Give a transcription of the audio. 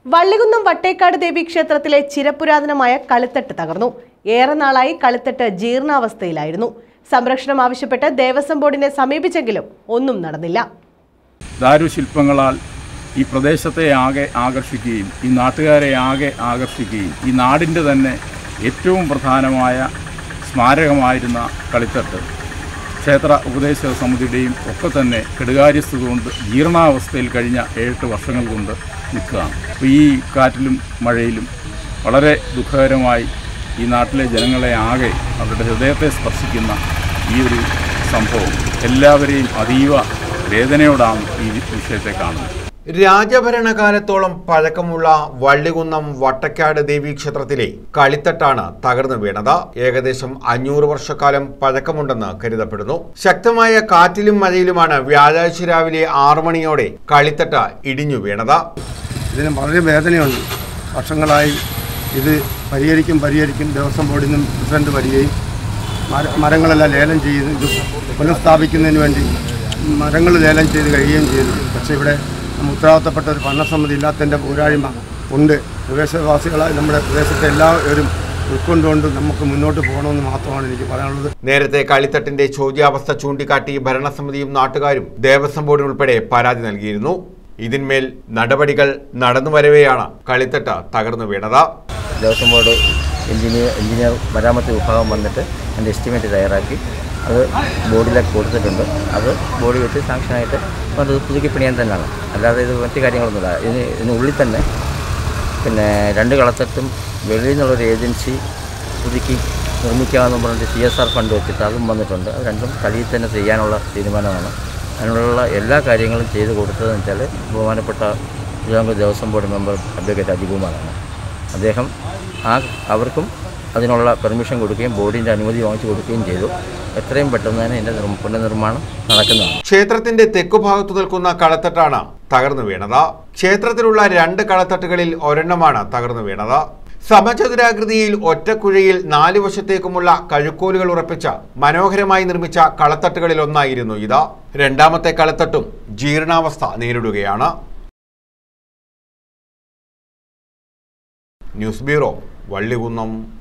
വള്ളികുന്നം വട്ടേക്കാട് ദേവി ക്ഷേത്രത്തിലെ ചിരപുരാതനമായ കളിത്തട്ട് തകർന്നു. ഏറെ നാളായി കളിത്തട്ട് ജീർണാവസ്ഥയിലായിരുന്നു. സംരക്ഷണം ആവശ്യപ്പെട്ട് ദേവസ്വം ബോർഡിനെ സമീപിച്ചെങ്കിലും ഒന്നും നടന്നില്ല. ദാരുശില്പങ്ങളാൽ ഈ പ്രദേശത്തെ ആകെ ആകർഷിക്കുകയും ഈ നാട്ടുകാരെ ആകെ ആകർഷിക്കുകയും ഈ നാടിൻ്റെ തന്നെ ഏറ്റവും പ്രധാനമായ സ്മാരകമായിരുന്ന കളിത്തട്ട് ക്ഷേത്ര ഉപദേശക സമിതിയുടെയും ഒക്കെ തന്നെ കെടുകാര്യസ്ഥത കൊണ്ട് ജീർണാവസ്ഥയിൽ കഴിഞ്ഞ 7 വർഷങ്ങൾ കൊണ്ട് നിൽക്കുകയാണ്. അപ്പോൾ ഈ കാറ്റിലും മഴയിലും വളരെ ദുഃഖകരമായി ഈ നാട്ടിലെ ജനങ്ങളെ ആകെ അവരുടെ ഹൃദയത്തെ സ്പർശിക്കുന്ന ഈ ഒരു സംഭവം എല്ലാവരെയും അതീവ വേദനയോടാണ് ഈ വിഷയത്തെ കാണുന്നത്. രാജഭരണകാലത്തോളം പഴക്കമുള്ള വള്ളികുന്നം വട്ടക്കാട് ദേവീക്ഷേത്രത്തിലെ കളിത്തട്ടാണ് തകർന്നു വീണത്. ഏകദേശം 500 വർഷക്കാലം പഴക്കമുണ്ടെന്ന് കരുതപ്പെടുന്നു. ശക്തമായ കാറ്റിലും മഴയിലുമാണ് വ്യാഴാഴ്ച രാവിലെ 6 മണിയോടെ കളിത്തട്ട് ഇടിഞ്ഞു വീണത്. ഇതിന് വളരെ വേദനയുണ്ട്. വർഷങ്ങളായി ഇത് പരിഹരിക്കും ദേവസ്വം ബോർഡിൽ നിന്നും പ്രസിഡന്റ് വരികയും മരങ്ങളെല്ലാം ലേലം ചെയ്ത് ഇത് പുനഃസ്ഥാപിക്കുന്നതിന് വേണ്ടി മരങ്ങൾ ലേലം ചെയ്ത് കഴിയുകയും ചെയ്തു. പക്ഷേ ഇവിടെ ഉത്തരവാദിത്തപ്പെട്ട ഒരു ഭരണസമിതി ഇല്ലാത്തതിൻ്റെ പോരായ്മ ഉണ്ട്. പ്രദേശവാസികളായി നമ്മുടെ പ്രദേശത്തെ എല്ലാവരും ഉൾക്കൊണ്ടുകൊണ്ട് നമുക്ക് മുന്നോട്ട് പോകണമെന്ന് മാത്രമാണ് എനിക്ക് പറയാനുള്ളത്. നേരത്തെ കളിത്തട്ടിന്റെ ചോദ്യാവസ്ഥ ചൂണ്ടിക്കാട്ടി ഭരണസമിതിയും നാട്ടുകാരും ദേവസ്വം ബോർഡിനുൾപ്പെടെ പരാതി നൽകിയിരുന്നു. ഇതിന്മേൽ നടപടികൾ നടന്നു വരവെയാണ് കളിത്തട്ട് തകർന്നു വീണത്. ദേവസ്വം ബോർഡ് എഞ്ചിനീയർ മരാമത്ത് വിഭാഗം വന്നിട്ട് അതിൻ്റെ എസ്റ്റിമേറ്റ് തയ്യാറാക്കി അത് ബോർഡിലേക്ക് കൊടുത്തിട്ടുണ്ട്. അത് ബോർഡിൽ വെച്ച് സാങ്ഷനായിട്ട് അത് പുതുക്കി പണിയാൻ തന്നെയാണ്, അല്ലാതെ ഇത് മറ്റു കാര്യങ്ങളൊന്നുമില്ല. ഇതിനുള്ളിൽ തന്നെ 2 കളത്തട്ടും വെളിയിൽ നിന്നുള്ളൊരു ഏജൻസി പുതുക്കി നിർമ്മിക്കാമെന്ന് പറഞ്ഞിട്ട് CSR ഫണ്ട് വെച്ചിട്ട് അതും വന്നിട്ടുണ്ട്. അത് രണ്ടും കളിയിൽ തന്നെ ചെയ്യാനുള്ള തീരുമാനമാണ്. അതിനുള്ള എല്ലാ കാര്യങ്ങളും ചെയ്ത് കൊടുത്തതെന്ന് വെച്ചാൽ ബഹുമാനപ്പെട്ട Thiruvithamkoor Devaswom board member advocate അജികുമാറാണ്. അദ്ദേഹം അവർക്കും അതിനുള്ള പെർമിഷൻ കൊടുക്കുകയും ബോർഡിൻ്റെ അനുമതി വാങ്ങിച്ചു കൊടുക്കുകയും ചെയ്തു. എത്രയും പെട്ടെന്ന് തന്നെ ഇതിൻ്റെ പുനർനിർമ്മാണം നടക്കുന്നതാണ്. ക്ഷേത്രത്തിന്റെ തെക്കുഭാഗത്തു നിൽക്കുന്ന കളത്തട്ടാണ് തകർന്നു വീണത്. ക്ഷേത്രത്തിലുള്ള 2 കളത്തട്ടുകളിൽ ഒരെണ്ണമാണ് തകർന്നു വീണത്. സമചതുരാകൃതിയിൽ ഒറ്റക്കുഴയിൽ 4 വശത്തേക്കുമുള്ള കഴുക്കോലുകൾ ഉറപ്പിച്ച മനോഹരമായി നിർമ്മിച്ച കളത്തട്ടുകളിൽ ഒന്നായിരുന്നു ഇത്. രണ്ടാമത്തെ കളത്തട്ടും ജീർണാവസ്ഥ നേരിടുകയാണ്. News bureau, Vallikunnam.